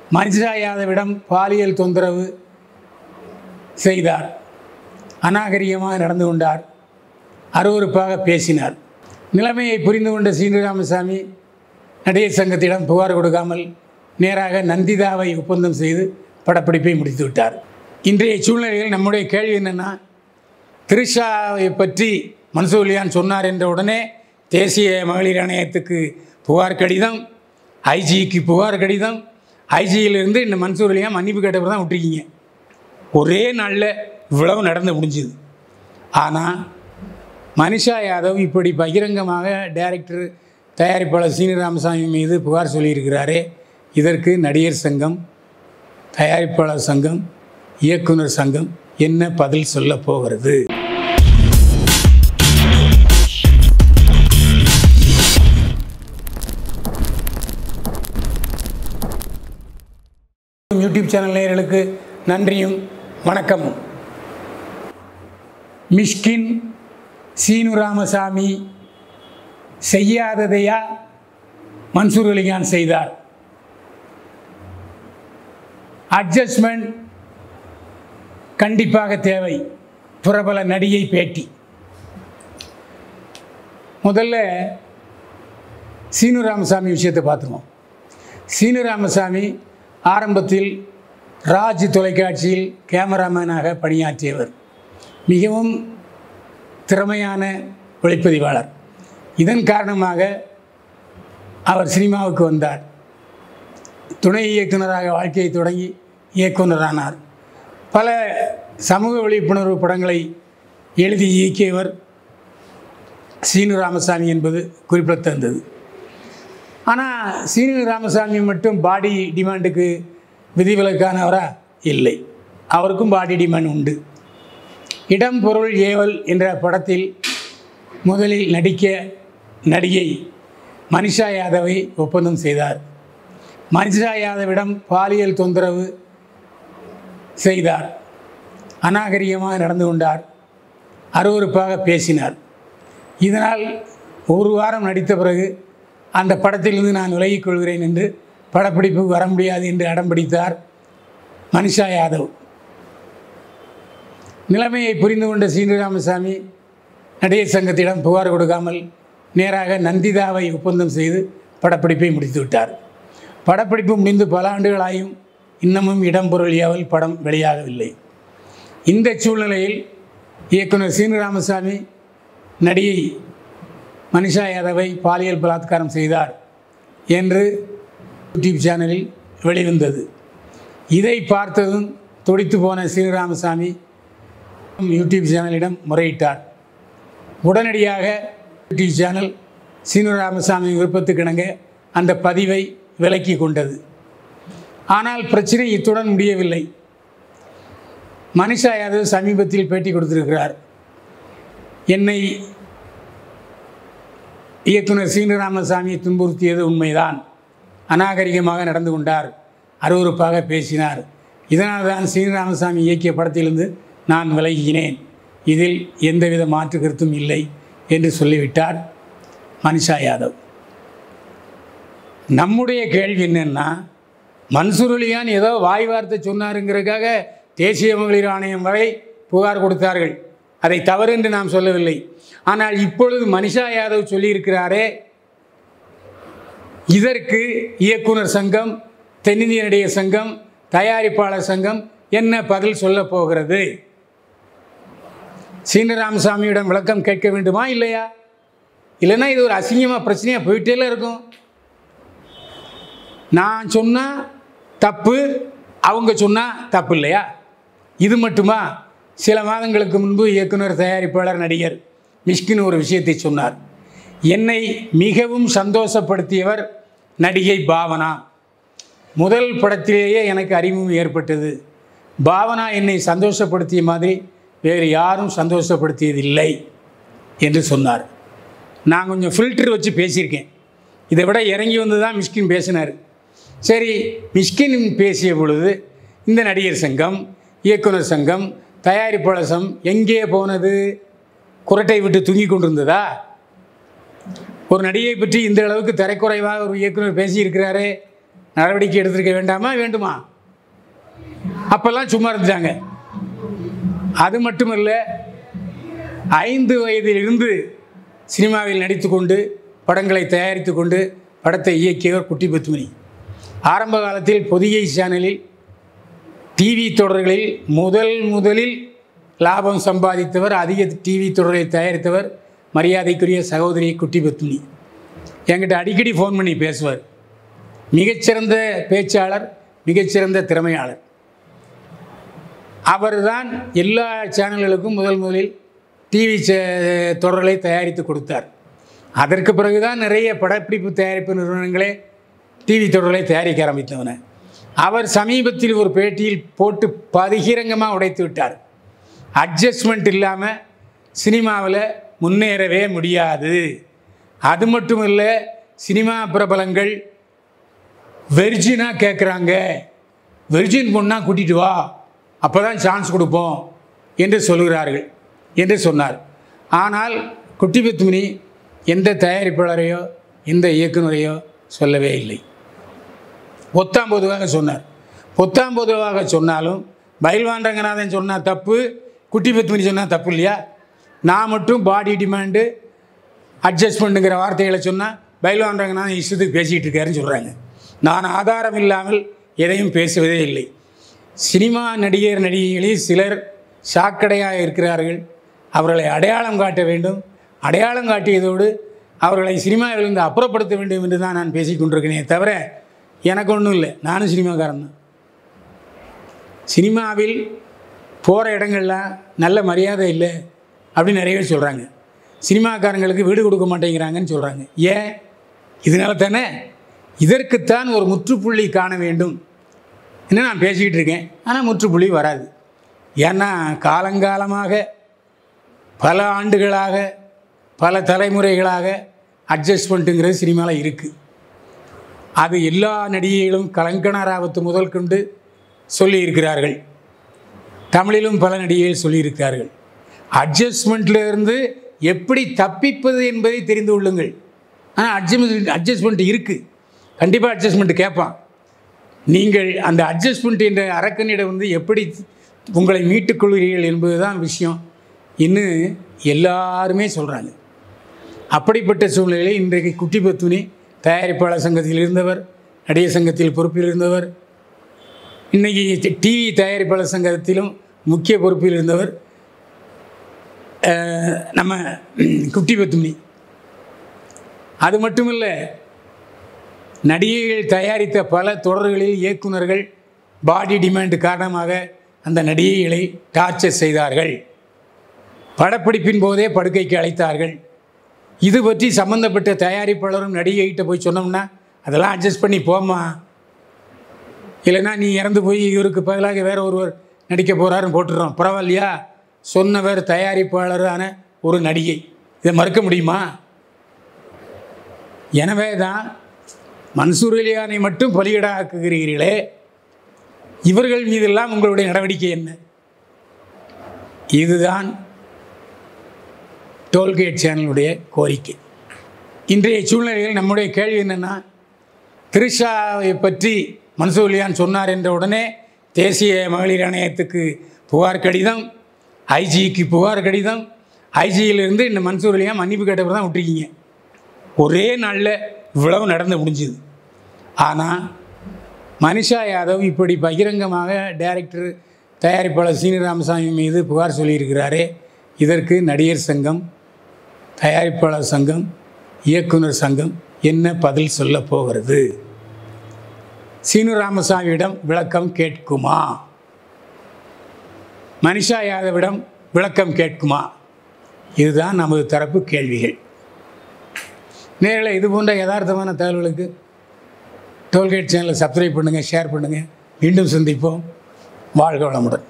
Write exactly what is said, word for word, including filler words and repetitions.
மனிஷா யாதவிடம் பாலியல் தொந்தரவு செய்தார், அநாகரிகமாக நடந்து கொண்டார், அருவருப்பாக பேசினார். நிலைமையை புரிந்து கொண்ட சீனுராமசாமி நடிகர் சங்கத்திடம் புகார் கொடுக்காமல் நேராக நந்திதாவை ஒப்பந்தம் செய்து படப்பிடிப்பை முடித்து விட்டார். இன்றைய சூழ்நிலையில் நம்முடைய கேள்வி என்னென்னா, திரிஷாவை பற்றி மன்சூர்லியான் சொன்னார் என்ற உடனே தேசிய மகளிர் ஆணையத்துக்கு புகார் கடிதம், ஐஜிக்கு புகார் கடிதம், ஐஜியிலிருந்து இந்த மன்சூர்லியான் மன்னிப்பு கேட்டப்போ தான் விட்டுருக்கீங்க. ஒரே நாளில் இவ்வளவு நடந்து முடிஞ்சுது. ஆனால் மனிஷா யாதவ் இப்படி பகிரங்கமாக டைரக்டர் தயாரிப்பாளர் சீனுராமசாமி மீது புகார் சொல்லியிருக்கிறாரே, இதற்கு நடிகர் சங்கம், தயாரிப்பாளர் சங்கம், இயக்குனர் சங்கம் என்ன பதில் சொல்ல போகிறது? யூடியூப் சேனல் நேயர்களுக்கு நன்றியும் வணக்கமும். மிஷ்கின் சீனுராமசாமி செய்யாததையா மன்சூர் அலிகான் செய்தார்? அட்ஜஸ்ட்மெண்ட் கண்டிப்பாக தேவை. பிரபல நடிகை பேட்டி. முதல்ல சீனுராமசாமி விஷயத்தை பார்த்துருவோம். சீனுராமசாமி ஆரம்பத்தில் ராஜ் தொலைக்காட்சியில் கேமராமேனாக பணியாற்றியவர். மிகவும் திறமையான ஒளிப்பதிவாளர். இதன் காரணமாக அவர் சினிமாவுக்கு வந்தார். துணை இயக்குநராக வாழ்க்கையை தொடங்கி இயக்குனரானார். பல சமூக விழிப்புணர்வு படங்களை எழுதி இயக்கியவர் சீனுராமசாமி என்பது குறிப்பிடத்தக்கது. ஆனால் சீனுராமசாமி மட்டும் பாடி டிமாண்டுக்கு விதிவிலக்கானவரா? இல்லை, அவருக்கும் பாடி டிமாண்ட் உண்டு. இடம் பொருள் ஏவல் என்ற படத்தில் முதலில் நடிக்க நடிகை மனிஷா யாதவை ஒப்பந்தம் செய்தார். மனிஷா யாதவிடம் பாலியல் தொந்தரவு செய்தார், அநாகரிகமாக நடந்து கொண்டார், அருவருப்பாக பேசினார். இதனால் ஒரு வாரம் நடித்த பிறகு அந்த படத்திலிருந்து நான் விலகிக் கொள்கிறேன் என்று, படப்பிடிப்புக்கு வர முடியாது என்று அடம் பிடித்தார் மனிஷா யாதவ். நிலைமையை புரிந்து கொண்ட சீனுராமசாமி நடிகர் சங்கத்திடம் புகார் கொடுக்காமல் நேராக நந்திதாவை ஒப்பந்தம் செய்து படப்பிடிப்பை முடித்து விட்டார். படப்பிடிப்பு முடிந்து பல ஆண்டுகளாயும் இன்னமும் இடம்பொருள் ஏவல் படம் வெளியாகவில்லை. இந்த சூழ்நிலையில் இயக்குனர் சீனுராமசாமி நடிகை மனிஷா யாதவை பாலியல் பலாத்காரம் செய்தார் என்று யூடியூப் சேனலில் வெளிவந்தது. இதை பார்த்ததும் துடித்து போன சீனுராமசாமி யூடியூப் சேனலிடம் முறையிட்டார். உடனடியாக யூடியூப் சேனல் சீனுராமசாமி விருப்பத்துக்கிணங்க அந்த பதிவை விலக்கி கொண்டது. ஆனால் பிரச்சனை இத்துடன் முடியவில்லை. மனிஷா யாதவ் சமீபத்தில் பேட்டி கொடுத்திருக்கிறார். என்னை இயக்குனர் சீனுராமசாமியை துன்புறுத்தியது உண்மைதான், அநாகரிகமாக நடந்து கொண்டார், அருவருப்பாக பேசினார். இதனால் தான் சீனுராமசாமி இயக்கிய படத்திலிருந்து நான் விலகினேன், இதில் எந்தவித மாற்று கருத்தும் இல்லை என்று சொல்லிவிட்டார் மனிஷா யாதவ். நம்முடைய கேள்வி என்னென்னா, மன்சூர் அலிகான் ஏதோ வாய் வார்த்தை சொன்னாருங்கிறதுக்காக தேசிய மகளிர் ஆணையம் வரை புகார் கொடுத்தார்கள். அதை தவறு என்று நாம் சொல்லவில்லை. ஆனால் இப்பொழுது மனிஷா யாதவ் சொல்லியிருக்கிறாரே, இதற்கு இயக்குனர் சங்கம், தென்னிந்திய நடிகர் சங்கம், தயாரிப்பாளர் சங்கம் என்ன பதில் சொல்ல போகிறது? சீனுராமசாமியிடம் விளக்கம் கேட்க வேண்டுமா இல்லையா? இல்லைன்னா இது ஒரு அசிங்கமாக பிரச்சனையாக போயிட்டே இருக்கும். நான் சொன்னால் தப்பு, அவங்க சொன்னால் தப்பு இல்லையா? இது மட்டுமா? சில மாதங்களுக்கு முன்பு இயக்குனர், தயாரிப்பாளர், நடிகர் மிஷ்கின் ஒரு விஷயத்தை சொன்னார். என்னை மிகவும் சந்தோஷப்படுத்தியவர் நடிகை பாவனா. முதல் படத்திலேயே எனக்கு அறிமுகம் ஏற்பட்டது. பாவனா என்னை சந்தோஷப்படுத்திய மாதிரி வேறு யாரும் சந்தோஷப்படுத்தியதில்லை என்று சொன்னார். நான் கொஞ்சம் ஃபில்டர் வச்சு பேசியிருக்கேன். இதை விட இறங்கி வந்து தான் மிஷ்கின் பேசினார். சரி, மிஷ்கின் பேசிய பொழுது இந்த நடிகர் சங்கம், இயக்குனர் சங்கம், தயாரிப்பாளர் சங்கம் எங்கே போனது? குரட்டை விட்டு தூங்கி கொண்டிருந்ததா? ஒரு நடிகை பற்றி இந்த அளவுக்கு தரைக்குறைவாக ஒரு இயக்குனர் பேசியிருக்கிறாரே, நடவடிக்கை எடுத்திருக்க வேண்டாமா வேண்டுமா? அப்போல்லாம் சும்மா இருந்துட்டாங்க. அது மட்டுமல்ல, ஐந்து வயதிலிருந்து சினிமாவில் நடித்து கொண்டு படங்களை தயாரித்து கொண்டு படத்தை இயக்கியவர் குட்டி பத்மினி. ஆரம்ப காலத்தில் பொதிகை சேனலில் டிவி தொடர்களில் முதல் முதலில் லாபம் சம்பாதித்தவர், அதிக டிவி தொடரை தயாரித்தவர் மரியாதைக்குரிய சகோதரி குட்டி பத்மினி. என்கிட்ட அடிக்கடி ஃபோன் பண்ணி பேசுவார். மிகச்சிறந்த பேச்சாளர், மிகச்சிறந்த திறமையாளர். அவர் தான் எல்லா சேனல்களுக்கும் முதல் முதலில் டிவி தொடர்களை தயாரித்து கொடுத்தார். அதற்கு பிறகுதான் நிறைய படப்பிடிப்பு தயாரிப்பு நிறுவனங்களே டிவி தொடர்களை தயாரிக்க ஆரம்பித்தவன. அவர் சமீபத்தில் ஒரு பேட்டியில் போட்டு பகிரங்கமாக உடைத்து விட்டார். அட்ஜஸ்ட்மெண்ட் இல்லாமல் சினிமாவில் முன்னேறவே முடியாது. அது மட்டும் இல்லை, சினிமா பிரபலங்கள் வெர்ஜினாக கேட்குறாங்க, வெர்ஜின் பொண்ணாக கூட்டிகிட்டு வா, அப்போ தான் சான்ஸ் கொடுப்போம் என்று சொல்கிறார்கள் என்று சொன்னார். ஆனால் குட்டி பத்மினி எந்த தயாரிப்பாளரையோ எந்த இயக்குநரையோ சொல்லவே இல்லை. பொத்தாம் பொதுவாக சொன்னார். பொத்தாம் பொதுவாக சொன்னாலும் பயில்வான் ரங்கநாதன் சொன்னால் தப்பு, குட்டி பத்மினி சொன்னால் தப்பு இல்லையா? நான் மட்டும் பாடி டிமாண்டு அட்ஜஸ்ட்மெண்ட்டுங்கிற வார்த்தைகளை சொன்னால் பயில்வான் ரங்கநாதன் இஷ்டத்துக்கு பேசிகிட்டு இருக்காருன்னு சொல்கிறாங்க. நான் ஆதாரம் இல்லாமல் எதையும் பேசுவதே இல்லை. சினிமா நடிகர் நடிகைகளில் சிலர் சாக்கடையாக இருக்கிறார்கள். அவர்களை அடையாளம் காட்ட வேண்டும். அடையாளம் காட்டியதோடு அவர்களை சினிமாவிலிருந்து அப்புறப்படுத்த வேண்டும் என்று தான் நான் பேசி கொண்டிருக்கிறேனே தவிர எனக்கு ஒன்றும் இல்லை. நானும் சினிமாக்காரன் தான். சினிமாவில் போகிற இடங்கள்லாம் நல்ல மரியாதை இல்லை அப்படின்னு நிறைய பேர் சொல்கிறாங்க. சினிமாக்காரங்களுக்கு வீடு கொடுக்க மாட்டேங்கிறாங்கன்னு சொல்கிறாங்க. ஏன்? இதனால தானே. இதற்குத்தான் ஒரு முற்றுப்புள்ளி காண வேண்டும் என்ன நான் பேசிக்கிட்டு இருக்கேன். ஆனால் முற்றுப்புள்ளி வராது. ஏன்னா காலங்காலமாக பல ஆண்டுகளாக பல தலைமுறைகளாக அட்ஜஸ்ட்மெண்ட்டுங்கிறது சினிமாவில் இருக்குது. அது எல்லா நடிகைகளும் கங்கனா ராவத் முதல் கொண்டு சொல்லியிருக்கிறார்கள். தமிழிலும் பல நடிகைகள் சொல்லியிருக்கிறார்கள். அட்ஜஸ்ட்மெண்ட்லேருந்து எப்படி தப்பிப்பது என்பதை தெரிந்து கொள்ளுங்கள். ஆனால் அட்ஜஸ்ட்மெண்ட் அட்ஜஸ்ட்மெண்ட் இருக்குது. கண்டிப்பாக அட்ஜஸ்ட்மெண்ட் கேட்பான். நீங்கள் அந்த அட்ஜஸ்ட்மெண்ட் என்ற அரக்கனிடம் வந்து எப்படி உங்களை மீட்டுக்கொள்கிறீர்கள் என்பது தான் விஷயம் இன்னும் எல்லாருமே சொல்கிறாங்க. அப்படிப்பட்ட சூழ்நிலையில் இன்றைக்கு குட்டி பத்மினி தயாரிப்பாளர் சங்கத்தில் இருந்தவர், நடிகர் சங்கத்தில் பொறுப்பில் இருந்தவர், இன்றைக்கி டிவி தயாரிப்பாளர் சங்கத்திலும் முக்கிய பொறுப்பில் இருந்தவர் நம்ம குட்டி பத்மினி. அது மட்டுமில்லை, நடிகைகள் தயாரித்த பல தொடர்களில் இயக்குநர்கள் பாடி டிமாண்ட் காரணமாக அந்த நடிகைகளை டார்ச்சர் செய்தார்கள். படப்பிடிப்பின் போதே படுக்கைக்கு அழைத்தார்கள். இது பற்றி சம்மந்தப்பட்ட தயாரிப்பாளரும் நடிகைகிட்ட போய் சொன்னோம்னா அதெல்லாம் அட்ஜஸ்ட் பண்ணி போமா, இல்லைன்னா நீ இறந்து போய் இவருக்கு பதிலாக வேறு ஒருவர் நடிக்க போகிறாருன்னு போட்டுடுறோம். பரவாயில்லையா? சொன்னவர் தயாரிப்பாளரான ஒரு நடிகை. இதை மறுக்க முடியுமா? எனவே தான் மன்சூர் அலியானை மட்டும் பலியிடாக்குகிறீர்களே, இவர்கள் மீதெல்லாம் உங்களுடைய நடவடிக்கை என்ன? இதுதான் டோல்கேட் சேனலுடைய கோரிக்கை. இன்றைய சூழ்நிலையில் நம்முடைய கேள்வி என்னென்னா, திரிஷாவை பற்றி மன்சூர் அலியான் சொன்னார் என்ற உடனே தேசிய மகளிர் ஆணையத்துக்கு புகார் கடிதம், ஐஜிக்கு புகார் கடிதம், ஐஜியிலிருந்து இந்த மன்சூர் அலியான் மன்னிப்பு கேட்டவர் தான் விட்டுருக்கீங்க. ஒரே நாளில் இவ்வளவு நடந்து முடிஞ்சுது. ஆனால் மனிஷா யாதவ் இப்படி பகிரங்கமாக டைரக்டர் தயாரிப்பாளர் சீனிராமசாமி மீது புகார் சொல்லியிருக்கிறாரே, இதற்கு நடிகர் சங்கம், தயாரிப்பாளர் சங்கம், இயக்குனர் சங்கம் என்ன பதில் சொல்ல போகிறது? சீனிராமசாமியிடம் விளக்கம் கேட்குமா? மனிஷா யாதவிடம் விளக்கம் கேட்குமா? இதுதான் நமது தரப்பு கேள்விகள். நேரில் இது போன்ற யதார்த்தமான தகவல்களுக்கு டோல்கேட் சேனலை சப்ஸ்கிரைப் பண்ணுங்கள், ஷேர் பண்ணுங்கள். மீண்டும் சந்திப்போம். வாழ்க வளமுடன்.